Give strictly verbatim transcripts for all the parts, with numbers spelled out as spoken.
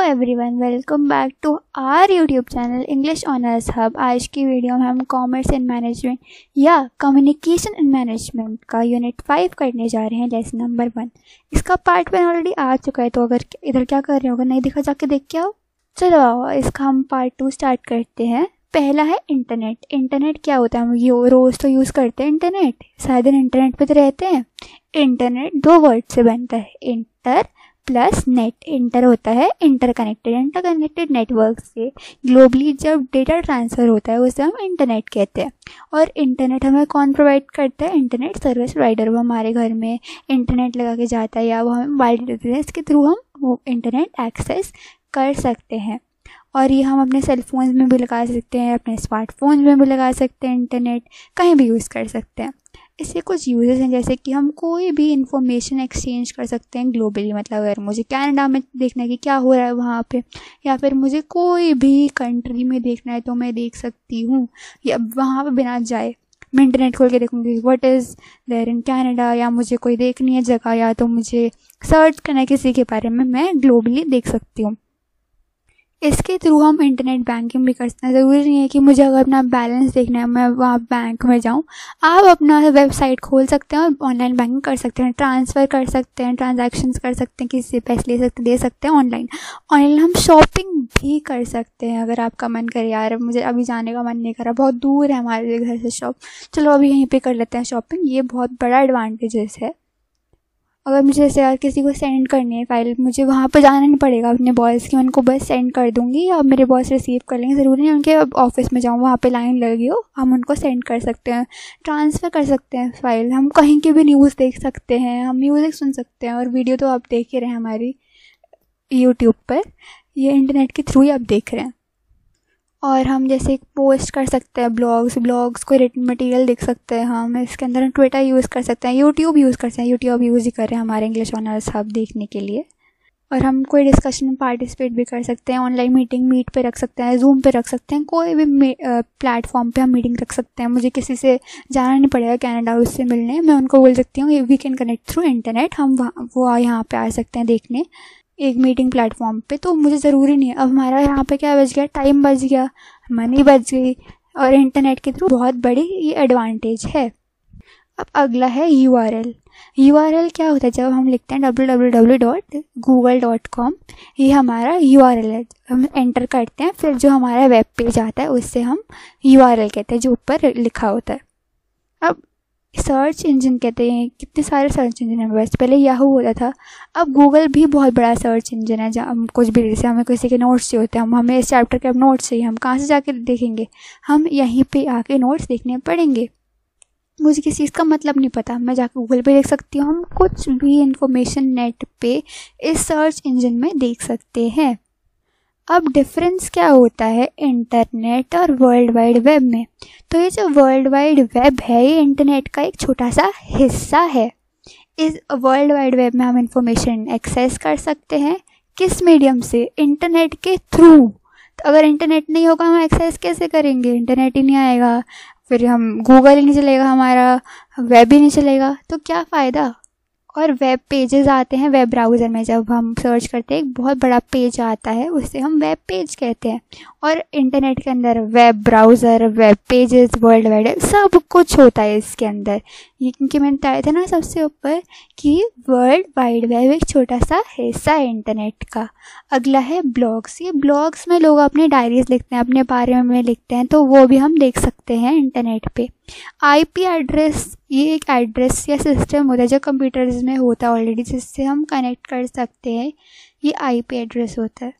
Everyone, welcome back to our YouTube channel English Honours hub. आज की video में हम कॉमर्स एंड मैनेजमेंट या कम्युनिकेशन एंड मैनेजमेंट का यूनिट फाइव करने जा रहे हैं, लेसन नंबर वन। इसका पार्ट वन ऑलरेडी आ चुका है, तो अगर इधर क्या कर रहे हो, अगर नहीं दिखा जाके देख के आओ। चलो आओ, इसका हम पार्ट टू स्टार्ट करते हैं। पहला है इंटरनेट। इंटरनेट क्या होता है? हम यो रोज़ तो यूज़ करते हैं इंटरनेट, सारे दिन इंटरनेट पे तो रहते हैं। इंटरनेट दो वर्ड से बनता है, इंटर प्लस नेट। इंटर होता है इंटरकनेक्टेड, इंटरकनेक्टेड नेटवर्क से ग्लोबली जब डेटा ट्रांसफ़र होता है उसे हम इंटरनेट कहते हैं। और इंटरनेट हमें कौन प्रोवाइड करता है? Internet service provider. वो हमारे घर में इंटरनेट लगा के जाता है या वो हमें मोबाइल देते हैं, इसके थ्रू हम वो इंटरनेट एक्सेस कर सकते हैं। और ये हम अपने सेल फोन में भी लगा सकते हैं, अपने स्मार्टफोन में भी लगा सकते हैं, इंटरनेट कहीं भी यूज़ कर सकते हैं। इससे कुछ यूजेस हैं, जैसे कि हम कोई भी इंफॉर्मेशन एक्सचेंज कर सकते हैं ग्लोबली। मतलब अगर मुझे कनाडा में देखना है कि क्या हो रहा है वहाँ पे, या फिर मुझे कोई भी कंट्री में देखना है तो मैं देख सकती हूँ, या वहाँ पे बिना जाए मैं इंटरनेट खोल के देखूँगी what is there in Canada, या मुझे कोई देखनी है जगह, या तो मुझे सर्च करना है किसी के बारे में, मैं ग्लोबली देख सकती हूँ। इसके थ्रू हम इंटरनेट बैंकिंग भी कर सकते हैं। ज़रूरी नहीं है कि मुझे अगर अपना बैलेंस देखना है मैं वहाँ बैंक में जाऊँ, आप अपना वेबसाइट खोल सकते हैं और ऑनलाइन बैंकिंग कर सकते हैं, ट्रांसफ़र कर सकते हैं, ट्रांजैक्शंस कर सकते हैं, किसी से पैसे ले सकते दे सकते हैं ऑनलाइन। ऑनलाइन हम शॉपिंग भी कर सकते हैं। अगर आपका मन करे, यार मुझे अभी जाने का मन नहीं कर रहा, बहुत दूर है हमारे घर से शॉप, चलो अभी यहीं पर कर लेते हैं शॉपिंग, ये बहुत बड़ा एडवांटेजेस है। अगर मुझे जैसे यार किसी को सेंड करनी है फाइल, मुझे वहाँ पर जाना नहीं पड़ेगा अपने बॉस की, उनको बस सेंड कर दूँगी या मेरे बॉस रिसीव कर लेंगे। ज़रूरी नहीं उनके ऑफिस में जाऊँ, वहाँ पे लाइन लगी हो, हम उनको सेंड कर सकते हैं, ट्रांसफ़र कर सकते हैं फ़ाइल। हम कहीं की भी न्यूज़ देख सकते हैं, हम म्यूज़िक सुन सकते हैं, और वीडियो तो आप देख ही रहे हैं हमारी यूट्यूब पर, ये इंटरनेट के थ्रू ही आप देख रहे हैं। और हम जैसे पोस्ट कर सकते हैं ब्लॉग्स, ब्लॉग्स को रिटन मटेरियल देख सकते हैं हम। इसके अंदर हम ट्विटर यूज़ कर सकते हैं, यूट्यूब यूज़ कर सकते हैं, यूट्यूब यूज़ ही कर रहे हैं हमारे इंग्लिश ऑनर्स हब देखने के लिए। और हम कोई डिस्कशन में पार्टिसिपेट भी कर सकते हैं, ऑनलाइन मीटिंग मीट पे रख सकते हैं, जूम पे रख सकते हैं, कोई भी प्लेटफॉर्म पे हम मीटिंग रख सकते हैं। मुझे किसी से जाना नहीं पड़ेगा कनाडा उससे मिलने, मैं उनको बोल सकती हूँ we can connect through internet, हम वहाँ वो यहाँ पे आ सकते हैं देखने एक मीटिंग प्लेटफॉर्म पे। तो मुझे ज़रूरी नहीं है, अब हमारा यहाँ पे क्या बच गया, टाइम बच गया, मनी बच गई, और इंटरनेट के थ्रू बहुत बड़ी ये एडवांटेज है। अब अगला है U R L. U R L क्या होता है? जब हम लिखते हैं W W W dot Google dot com, ये हमारा यू आर एल है। हम एंटर करते हैं, फिर जो हमारा वेब पेज आता है उससे हम यू आर एल कहते हैं, जो ऊपर लिखा होता है। अब सर्च इंजन कहते हैं, कितने सारे सर्च इंजन हैं वैसे, पहले याहू होता था, अब गूगल भी बहुत बड़ा सर्च इंजन है। जहाँ हम कुछ भी, जैसे हमें किसी के नोट्स चाहिए होते हैं, हम हमें इस चैप्टर के अब नोट्स चाहिए, हम कहाँ से जाके देखेंगे? हम यहीं पे आके नोट्स देखने पड़ेंगे। मुझे किसी चीज़ का मतलब नहीं पता, मैं जाकर गूगल पे देख सकती हूँ। हम कुछ भी इंफॉर्मेशन नेट पे इस सर्च इंजन में देख सकते हैं। अब डिफरेंस क्या होता है इंटरनेट और वर्ल्ड वाइड वेब में? तो ये जो वर्ल्ड वाइड वेब है, ये इंटरनेट का एक छोटा सा हिस्सा है। इस वर्ल्ड वाइड वेब में हम इंफॉर्मेशन एक्सेस कर सकते हैं, किस मीडियम से? इंटरनेट के थ्रू। तो अगर इंटरनेट नहीं होगा हम एक्सेस कैसे करेंगे? इंटरनेट ही नहीं आएगा, फिर हम गूगल ही नहीं चलेगा, हमारा वेब ही नहीं चलेगा, तो क्या फ़ायदा? और वेब पेजेस आते हैं वेब ब्राउज़र में, जब हम सर्च करते हैं एक बहुत बड़ा पेज आता है, उससे हम वेब पेज कहते हैं। और इंटरनेट के अंदर web browser, web pages, world wide सब कुछ होता है इसके अंदर। ये क्योंकि मैंने बताया था ना सबसे ऊपर कि वर्ल्ड वाइड वेब एक छोटा सा हिस्सा है इंटरनेट का। अगला है ब्लॉग्स। ये ब्लॉग्स में लोग अपनी डायरीज़ लिखते हैं, अपने बारे में लिखते हैं, तो वो भी हम देख सकते हैं इंटरनेट पे। आईपी एड्रेस, ये एक एड्रेस या सिस्टम होता है जो कंप्यूटर्स में होता है ऑलरेडी, जिससे हम कनेक्ट कर सकते हैं, ये आईपी एड्रेस होता है।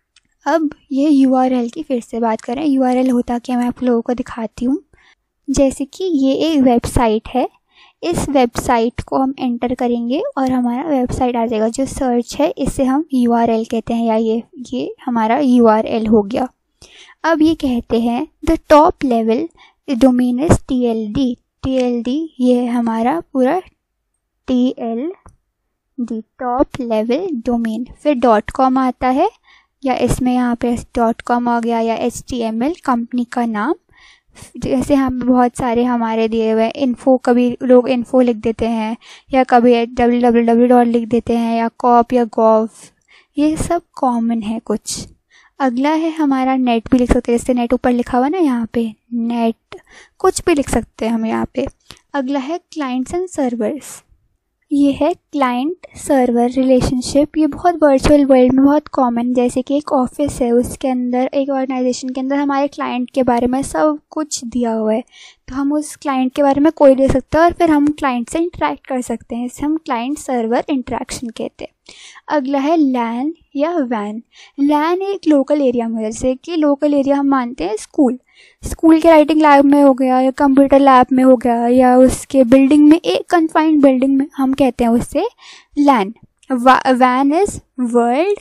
अब ये यूआरएल की फिर से बात करें, यूआरएल होता क्या, मैं आप लोगों को दिखाती हूँ। जैसे कि ये एक वेबसाइट है, इस वेबसाइट को हम एंटर करेंगे और हमारा वेबसाइट आ जाएगा। जो सर्च है इसे हम यूआरएल कहते हैं, या ये ये हमारा यूआरएल हो गया। अब ये कहते हैं the top level domain is T L D. T L D ये हमारा पूरा T L D top level domain. फिर डॉट कॉम आता है, या इसमें यहाँ पे डॉट कॉम आ गया, या H T M L company का नाम। जैसे हम बहुत सारे हमारे दिए हुए इन्फो, कभी लोग इन्फो लिख देते हैं, या कभी डब्ल्यू डब्ल्यू डब्ल्यू डॉट लिख देते हैं, या कॉप या गॉव, ये सब कॉमन है कुछ। अगला है हमारा नेट भी लिख सकते हैं, जैसे नेट ऊपर लिखा हुआ ना यहाँ पे, नेट कुछ भी लिख सकते हैं हम यहाँ पे। अगला है क्लाइंट्स एंड सर्वर्स, ये है क्लाइंट सर्वर रिलेशनशिप। ये बहुत वर्चुअल वर्ल्ड में बहुत कॉमन, जैसे कि एक ऑफिस है, उसके अंदर एक ऑर्गेनाइजेशन के अंदर हमारे क्लाइंट के बारे में सब कुछ दिया हुआ है, तो हम उस क्लाइंट के बारे में कोई दे सकते हैं और फिर हम क्लाइंट से इंटरेक्ट कर सकते हैं, इसे हम क्लाइंट सर्वर इंटरेक्शन कहते हैं। अगला है लैन या वैन। लैन एक लोकल एरिया में, जैसे कि लोकल एरिया हम मानते हैं स्कूल, स्कूल के राइटिंग लैब में हो गया या कंप्यूटर लैब में हो गया या उसके बिल्डिंग में, एक कन्फाइंड बिल्डिंग में, हम कहते हैं उससे लैन। वैन is world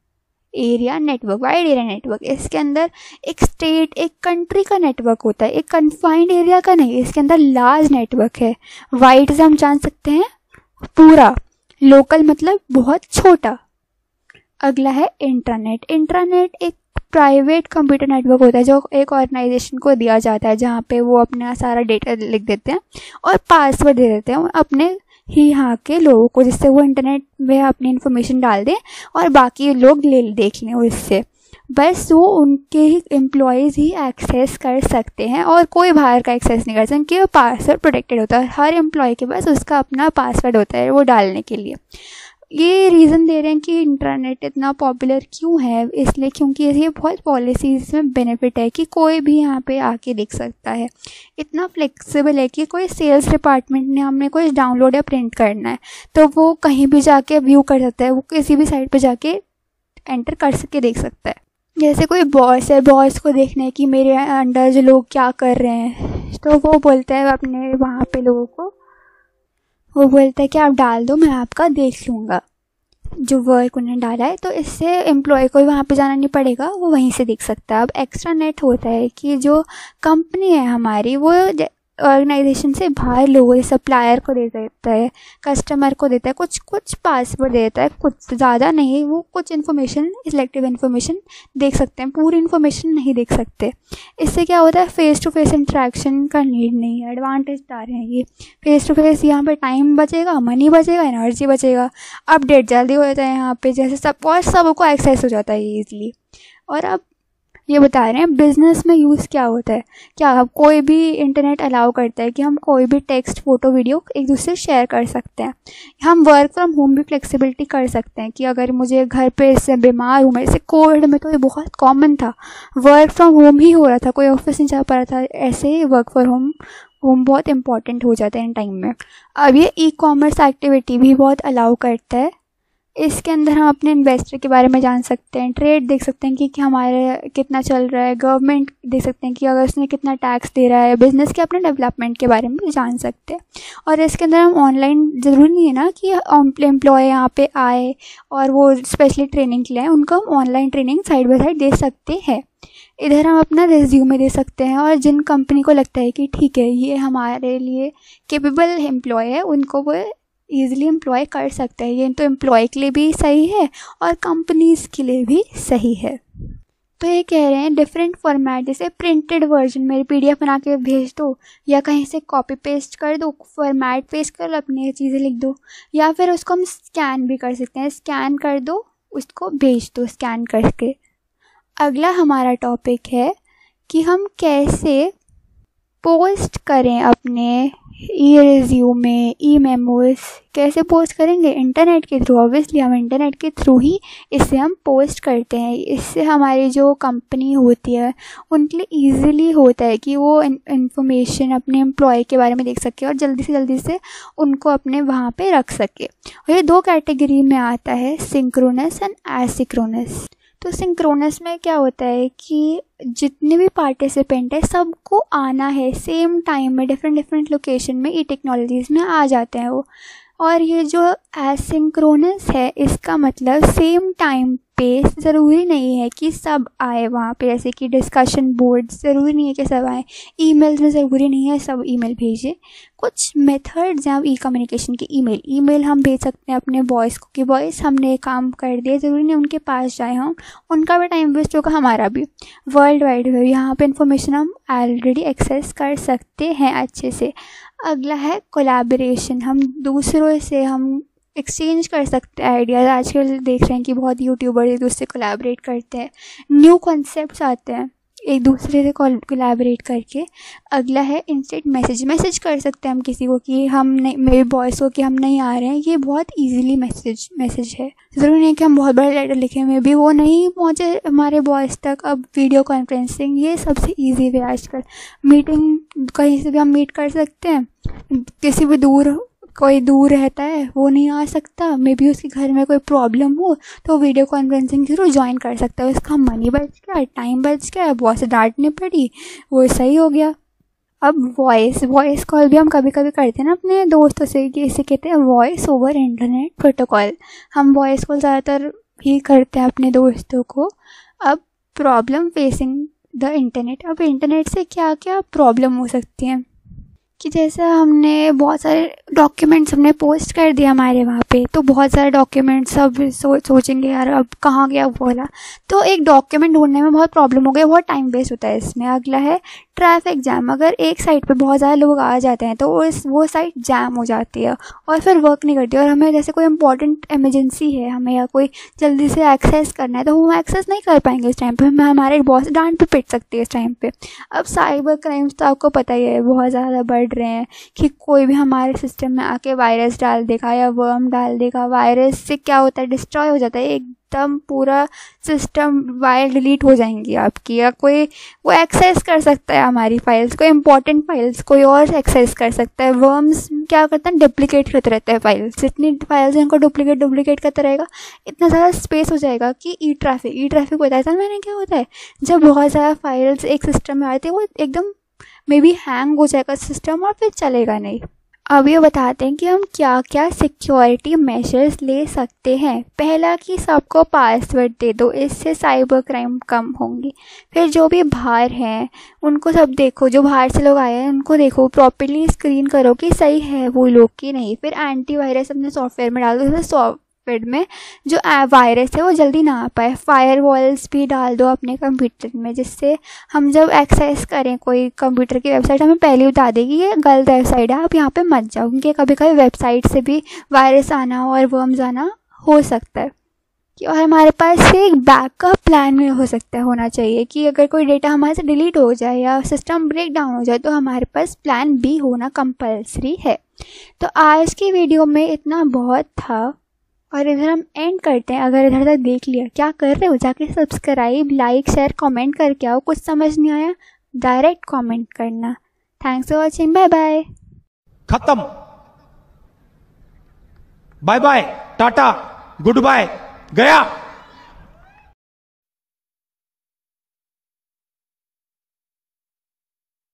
area network, wide area network. इसके अंदर एक स्टेट, एक कंट्री का नेटवर्क होता है, एक कन्फाइंड एरिया का नहीं, इसके अंदर लार्ज नेटवर्क है। वाइड से हम जान सकते हैं पूरा, लोकल मतलब बहुत छोटा। अगला है इंटरनेट। इंटरनेट एक प्राइवेट कंप्यूटर नेटवर्क होता है जो एक ऑर्गेनाइजेशन को दिया जाता है, जहाँ पे वो अपना सारा डेटा लिख देते हैं और पासवर्ड दे देते हैं अपने ही यहाँ के लोगों को, जिससे वो इंटरनेट में अपनी इन्फॉर्मेशन डाल दें और बाकी लोग ले देख लें उससे। बस वो उनके ही एम्प्लॉयज़ ही एक्सेस कर सकते हैं और कोई बाहर का एक्सेस नहीं कर सकता, क्योंकि वो पासवर्ड प्रोटेक्टेड होता है। हर एम्प्लॉय के पास उसका अपना पासवर्ड होता है वो डालने के लिए। ये रीज़न दे रहे हैं कि इंटरनेट इतना पॉपुलर क्यों है, इसलिए क्योंकि ये बहुत पॉलिसीज़ में बेनिफिट है कि कोई भी यहाँ पे आके देख सकता है। इतना फ्लेक्सिबल है कि कोई सेल्स डिपार्टमेंट ने हमने कोई डाउनलोड या प्रिंट करना है तो वो कहीं भी जाके व्यू कर सकता है, वो किसी भी साइट पे जाके एंटर कर सके देख सकता है। जैसे कोई बॉस है, बॉस को देखना है कि मेरे अंडर जो लोग क्या कर रहे हैं, तो वो बोलता है अपने वहाँ पे लोगों को, वो बोलता है कि आप डाल दो, मैं आपका देख लूँगा जो वर्क उन्होंने डाला है। तो इससे एम्प्लॉय को वहाँ पे जाना नहीं पड़ेगा, वो वहीं से देख सकता है। अब एक्स्ट्रा नेट होता है कि जो कंपनी है हमारी, वो ऑर्गेनाइजेशन से बाहर लोगों, सप्लायर को दे देता है, कस्टमर को देता है, कुछ कुछ पासवर्ड देता है, कुछ ज़्यादा नहीं, वो कुछ इन्फॉर्मेशन, सिलेक्टिव इन्फॉर्मेशन देख सकते हैं, पूरी इन्फॉर्मेशन नहीं देख सकते। इससे क्या होता है, फेस टू फेस इंटरेक्शन का नीड नहीं है। एडवांटेज आ रहे हैं ये, फेस टू फेस, यहाँ पे टाइम बचेगा, मनी बचेगा, एनर्जी बचेगा, अपडेट जल्दी हो जाता है यहाँ पे, जैसे सब और सबको एक्सेस हो जाता है ईजिली। और अब ये बता रहे हैं बिज़नेस में यूज़ क्या होता है, क्या कोई भी इंटरनेट अलाउ करता है कि हम कोई भी टेक्स्ट, फोटो, वीडियो एक दूसरे से शेयर कर सकते हैं। हम वर्क फ्रॉम होम भी फ्लेक्सिबिलिटी कर सकते हैं कि अगर मुझे घर पे से बीमार हूँ, मेरे से कोविड में तो ये बहुत कॉमन था, वर्क फ्रॉम होम ही हो रहा था, कोई ऑफिस नहीं जा पा रहा था, ऐसे ही वर्क फ्रॉम होम होम बहुत इंपॉर्टेंट हो जाता है इन टाइम में। अब ये ई कॉमर्स एक्टिविटी भी बहुत अलाउ करता है। इसके अंदर हम अपने इन्वेस्टर के बारे में जान सकते हैं, ट्रेड देख सकते हैं कि, कि हमारे कितना चल रहा है, गवर्नमेंट देख सकते हैं कि अगर उसने कितना टैक्स दे रहा है, बिज़नेस के अपने डेवलपमेंट के बारे में भी जान सकते हैं। और इसके अंदर हम ऑनलाइन, ज़रूरी नहीं है ना कि एम्प्लॉय यहाँ पे आए और वो स्पेशली ट्रेनिंग के लिए, उनको हम online training side by side दे सकते हैं। इधर हम अपना रिज्यूमे दे सकते हैं और जिन कंपनी को लगता है कि ठीक है ये हमारे लिए कैपेबल एम्प्लॉय है, उनको वो ईज़िली एम्प्लॉय कर सकते हैं। ये तो एम्प्लॉय के लिए भी सही है और कंपनीज़ के लिए भी सही है। तो ये कह रहे हैं डिफरेंट फॉर्मेट, जैसे प्रिंटेड वर्जन मेरी पीडीएफ बना के भेज दो, या कहीं से कॉपी पेस्ट कर दो, फॉर्मेट पेस्ट कर लो, अपनी चीज़ें लिख दो, या फिर उसको हम स्कैन भी कर सकते हैं, स्कैन कर दो, उसको भेज दो स्कैन करके। अगला हमारा टॉपिक है कि हम कैसे पोस्ट करें अपने ई रिज्यूमे, ई मेमोज, कैसे पोस्ट करेंगे, इंटरनेट के थ्रू। ऑब्वियसली हम इंटरनेट के थ्रू ही इससे हम पोस्ट करते हैं। इससे हमारी जो कंपनी होती है उनके लिए ईज़िली होता है कि वो इन्फॉर्मेशन अपने एम्प्लॉय के बारे में देख सके और जल्दी से जल्दी से उनको अपने वहाँ पे रख सके। और ये दो कैटेगरी में आता है, सिंक्रोनस एंड एसिंक्रोनस। तो सिंक्रोनस में क्या होता है कि जितने भी पार्टिसिपेंट है सबको आना है सेम टाइम में, डिफरेंट डिफरेंट लोकेशन में, ई टेक्नोलॉजीज़ में आ जाते हैं वो। और ये जो एसिंक्रोनस है इसका मतलब सेम टाइम पे ज़रूरी नहीं है कि सब आए वहाँ पे, जैसे कि डिस्कशन बोर्ड ज़रूरी नहीं है कि सब आए, ईमेल्स में ज़रूरी नहीं है सब ईमेल भेजें। कुछ मेथड्स हैं ई कम्युनिकेशन के। ईमेल ईमेल हम भेज सकते हैं अपने बॉयज़ को कि बॉयज़ हमने काम कर दिया, ज़रूरी नहीं उनके पास जाए हम, उनका भी टाइम वेस्ट होगा, हमारा भी। वर्ल्ड वाइड वेब, यहाँ पे इन्फॉर्मेशन हम ऑलरेडी एक्सेस कर सकते हैं अच्छे से। अगला है कोलैबोरेशन, हम दूसरों से हम एक्सचेंज कर सकते हैं आइडियाज़। आजकल देख रहे हैं कि बहुत यूट्यूबर एक दूसरे से कोलैबोरेट करते हैं, न्यू कॉन्सेप्ट्स आते हैं एक दूसरे से कोलैबोरेट करके। अगला है इंस्टेंट मैसेज। मैसेज कर सकते हैं हम किसी को कि हम नहीं, मेरे बॉयज़ को कि हम नहीं आ रहे हैं। ये बहुत इजीली मैसेज मैसेज है, ज़रूरी नहीं कि हम बहुत बड़ा लेटर लिखें, में भी वो नहीं पहुँचे हमारे बॉयज़ तक। अब वीडियो कॉन्फ्रेंसिंग ये सबसे ईजी वे आजकल। मीटिंग कहीं से भी हम मीट कर सकते हैं। किसी भी दूर कोई दूर रहता है, वो नहीं आ सकता, मे बी उसके घर में कोई प्रॉब्लम हो, तो वीडियो कॉन्फ्रेंसिंग के थ्रू ज्वाइन कर सकता है। उसका मनी बच गया, टाइम बच गया, बहुत से डांटने पड़ी, वो सही हो गया। अब वॉइस वॉइस कॉल भी हम कभी कभी करते हैं ना अपने दोस्तों से, कि इसे कहते हैं वॉइस ओवर इंटरनेट प्रोटोकॉल। हम वॉइस कॉल ज़्यादातर ही करते हैं अपने दोस्तों को। अब प्रॉब्लम फेसिंग द इंटरनेट। अब इंटरनेट से क्या क्या प्रॉब्लम हो सकती हैं, कि जैसे हमने बहुत सारे डॉक्यूमेंट्स हमने पोस्ट कर दिए हमारे वहाँ पे, तो बहुत सारे डॉक्यूमेंट्स सब सो, सोचेंगे यार अब कहाँ गया वो वाला, तो एक डॉक्यूमेंट ढूंढने में बहुत प्रॉब्लम हो गई, बहुत टाइम वेस्ट होता है इसमें। अगला है ट्रैफिक जैम। अगर एक साइट पे बहुत ज़्यादा लोग आ जाते हैं तो उस वो साइट जैम हो जाती है और फिर वर्क नहीं करती, और हमें जैसे कोई इंपॉर्टेंट इमरजेंसी है हमें, या कोई जल्दी से एक्सेस करना है, तो वो एक्सेस नहीं कर पाएंगे इस टाइम पे। हमें हमारे बॉस डांट भी पिट सकती है इस टाइम पे। अब साइबर क्राइम्स तो आपको पता ही है बहुत ज़्यादा बढ़ रहे हैं, कि कोई भी हमारे सिस्टम में आके वायरस डाल देगा या वर्म डाल देगा। वायरस से क्या होता है, डिस्ट्रॉय हो जाता है एकदम पूरा सिस्टम, फाइल डिलीट हो जाएंगी आपकी, या कोई वो एक्सेस कर सकता है हमारी फाइल्स, कोई इंपॉर्टेंट फाइल्स कोई और एक्सेस कर सकता है। वर्म्स क्या करता है, डुप्लीकेट करते रहता है फाइल्स। जितनी फाइल्स हैं उनको डुप्लीकेट डुप्लीकेट करता रहेगा, इतना ज़्यादा स्पेस हो जाएगा कि ई ट्रैफिक ई ट्रैफिक बताया था मैंने क्या होता है। जब बहुत ज़्यादा फाइल्स एक सिस्टम में आती है, वो एकदम मे बी हैंग हो जाएगा सिस्टम और फिर चलेगा नहीं। अब ये बताते हैं कि हम क्या क्या सिक्योरिटी मेजर्स ले सकते हैं। पहला कि सबको पासवर्ड दे दो, इससे साइबर क्राइम कम होंगी। फिर जो भी बाहर हैं उनको सब देखो, जो बाहर से लोग आए हैं उनको देखो, प्रॉपर्ली स्क्रीन करो कि सही है वो लोग कि नहीं। फिर एंटीवायरस अपने सॉफ्टवेयर में डाल दो, सॉफ्ट में जो वायरस है वो जल्दी ना आ पाए। फायरवॉल्स भी डाल दो अपने कंप्यूटर में, जिससे हम जब एक्सेस करें कोई कंप्यूटर की वेबसाइट, हमें पहले बता देगी ये गलत वेबसाइट है, आप यहाँ पे मत जाओ, क्योंकि कभी कभी वेबसाइट से भी वायरस आना और वर्म्स आना हो सकता है। कि और हमारे पास से एक बैकअप प्लान में हो सकता है होना चाहिए, कि अगर कोई डेटा हमारे से डिलीट हो जाए या सिस्टम ब्रेक डाउन हो जाए तो हमारे पास प्लान बी होना कंपलसरी है। तो आज की वीडियो में इतना बहुत था, और इधर हम एंड करते हैं। अगर इधर तक देख लिया, क्या कर रहे हो, जाके सब्सक्राइब लाइक शेयर कमेंट करके आओ। कुछ समझ नहीं आया डायरेक्ट कमेंट करना। Thanks for watching, bye bye. खत्म, बाय बाय, टाटा, गुड बाय, गया।